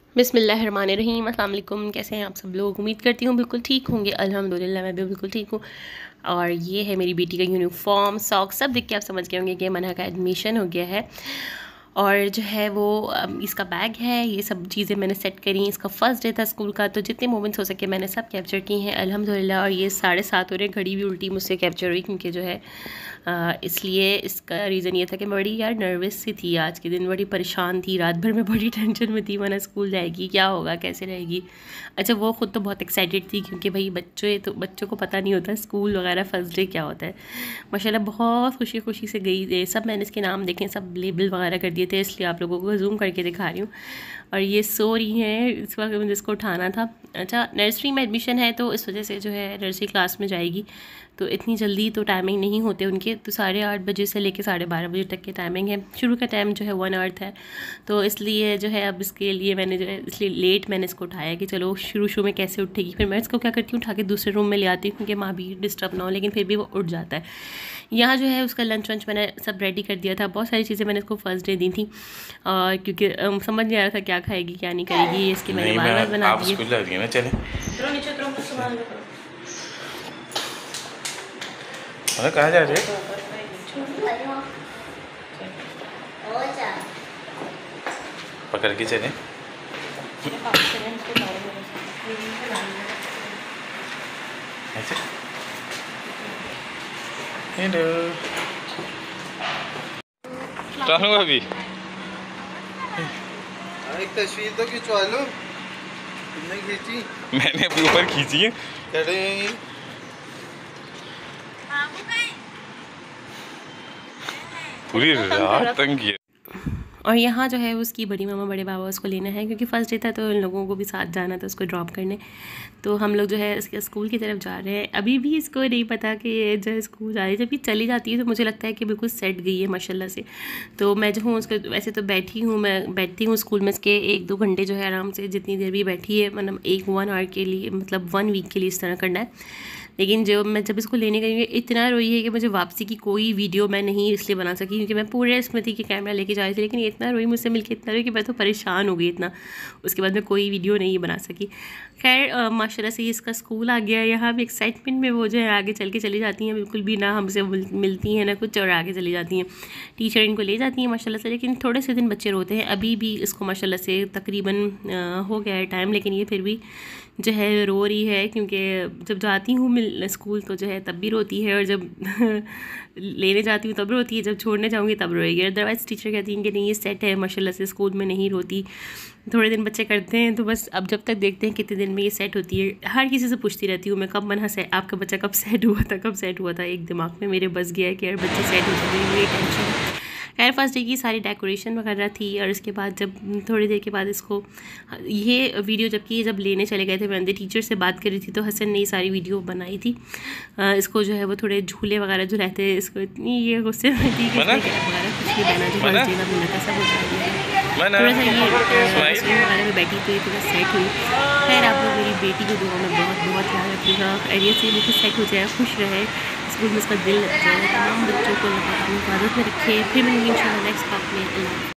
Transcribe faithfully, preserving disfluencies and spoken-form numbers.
बिस्मिल्लाहिर्रहमानिर्रहीम। अस्सलाम वालेकुम। कैसे हैं आप सब लोग? उम्मीद करती हूँ बिल्कुल ठीक होंगे। अल्हम्दुलिल्लाह मैं भी बिल्कुल ठीक हूँ। और ये है मेरी बेटी का यूनिफॉर्म, सॉक्स सब देख के आप समझ गए होंगे कि मना का एडमिशन हो गया है। और जो है वो इसका बैग है, ये सब चीज़ें मैंने सेट करी। इसका फ़र्स्ट डे था स्कूल का, तो जितने मोमेंट्स हो सके मैंने सब कैप्चर की हैं अल्हम्दुलिल्लाह। और ये साढ़े सात हो रहे, घड़ी भी उल्टी मुझसे कैप्चर हुई क्योंकि जो है आ, इसलिए इसका रीज़न ये था कि बड़ी यार नर्वस सी थी आज के दिन, बड़ी परेशान थी, रात भर में बड़ी टेंशन में थी। मना स्कूल जाएगी, क्या होगा, कैसे रहेगी। अच्छा वो ख़ुद तो बहुत एक्साइटेड थी क्योंकि भाई बच्चे तो बच्चों को पता नहीं होता स्कूल वगैरह फ़र्स्ट डे क्या होता है। माशाल्लाह बहुत खुशी खुशी से गई। सब मैंने इसके नाम देखे, सब लेबल वगैरह कर दिए थे, इसलिए आप लोगों को जूम करके दिखा रही हूँ। और ये सो रही हैं, इस वक्त मुझे इसको उठाना था। अच्छा नर्सरी में एडमिशन है तो इस वजह से जो है नर्सरी क्लास में जाएगी, तो इतनी जल्दी तो टाइमिंग नहीं होते उनके, तो साढ़े आठ बजे से लेके साढ़े बारह बजे तक के टाइमिंग है। शुरू का टाइम जो है वन आवर है, तो इसलिए जो है अब इसके लिए मैंने जो है इसलिए लेट मैंने इसको उठाया कि चलो शुरू शुरू में कैसे उठेगी। फिर मैं इसको क्या करती हूँ, उठा के दूसरे रूम में ले आती हूँ क्योंकि माँ भी डिस्टर्ब ना हो, लेकिन फिर भी वो उठ जाता है। यहाँ जो है उसका लंच वंच मैंने सब रेडी कर दिया था। बहुत सारी चीज़ें मैंने इसको फर्स्ट डे दी थी और क्योंकि समझ नहीं आ रहा था क्या खाएगी क्या नहीं करेगी, इसके मैंने बार बार बना दिए। कहाँ जा रहे हैं? पकड़ के चले। हेलो चलो अभी एक तस्वीर तो खिंचवा लो। तुमने खींची? मैंने अभी ऊपर खींची है। पूरी रात तंग किया। और यहाँ जो है उसकी बड़ी मामा बड़े बाबा उसको लेना है क्योंकि फ़र्स्ट डे था, तो इन लोगों को भी साथ जाना था उसको ड्रॉप करने। तो हम लोग जो है इसके स्कूल की तरफ जा रहे हैं। अभी भी इसको नहीं पता कि ये जो है स्कूल जा रही है। जब ये चली जाती है तो मुझे लगता है कि बिल्कुल सेट गई है माशाल्लाह से। तो मैं जो हूँ उसको वैसे तो बैठी हूँ, मैं बैठती हूँ स्कूल में इसके एक दो घंटे जो है आराम से, जितनी देर भी बैठी है, मतलब एक वन आवर के लिए, मतलब वन वीक के लिए इस तरह करना है। लेकिन जो मैं जब इसको लेने गई इतना रोई है कि मुझे वापसी की कोई वीडियो मैं नहीं इसलिए बना सकी क्योंकि मैं पूरे स्मृति के कैमरा लेके जा रही थी, लेकिन ये इतना रोई मुझसे मिलके, इतना रोई कि मैं तो परेशान हो गई इतना। उसके बाद मैं कोई वीडियो नहीं बना सकी। खैर माशाल्लाह से इसका स्कूल आ गया। यहाँ भी एक्साइटमेंट में वो जो है आगे चल के चली जाती हैं, बिल्कुल भी ना हमसे मिलती हैं ना कुछ, और आगे चली जाती हैं। टीचर इनको ले जाती हैं माशाल्लाह से, लेकिन थोड़े से दिन बच्चे रोते हैं। अभी भी इसको माशाल्लाह से तकरीबन हो गया है टाइम, लेकिन ये फिर भी जो है रो रही है क्योंकि जब जाती हूँ मिल स्कूल तो जो है तब भी रोती है, और जब लेने जाती हूँ तब रोती है, जब छोड़ने जाऊँगी तब रोएगी। अदरवाइज़ टीचर कहती हैं कि नहीं ये सेट है माशाल्लाह से, स्कूल में नहीं रोती। थोड़े दिन बच्चे करते हैं तो बस अब जब तक देखते हैं कितने दिन में ये सेट होती है। हर किसी से पूछती रहती हूँ मैं, कब मना से आपका बच्चा कब सेट हुआ था, कब सेट हुआ था। एक दिमाग में मेरे बस गया है कि यार बच्चे सेट हो जाएंगे, मुझे टेंशन। खैर फर्स्ट डे की सारी डेकोरेशन वगैरह थी, और इसके बाद जब थोड़ी देर के बाद इसको ये वीडियो जबकि जब लेने चले गए थे, मैं टीचर से बात कर रही थी तो हसन ने ये सारी वीडियो बनाई थी। आ, इसको जो है वो थोड़े झूले वगैरह जो रहते हैं, इसको इतनी ये गुस्से में थी कि वगैरह कुछ नहीं बना, जो फर्स्ट डे का मिला था सब हो थोड़ा सा ये वगैरह में बैठी तो ये थोड़ा सेट हुई। खैर आप लोग मेरी बेटी को दुआ में बहुत बहुत ध्यान रखिएगा, एरिया से बिल्कुल सेट हो जाए, खुश रहे, स्कूल में उसका दिल लग जाए। तमाम बच्चों को हिफाजत में रखे। फिर मिलेंगे इंशाल्लाह नेक्स्ट पार्ट में।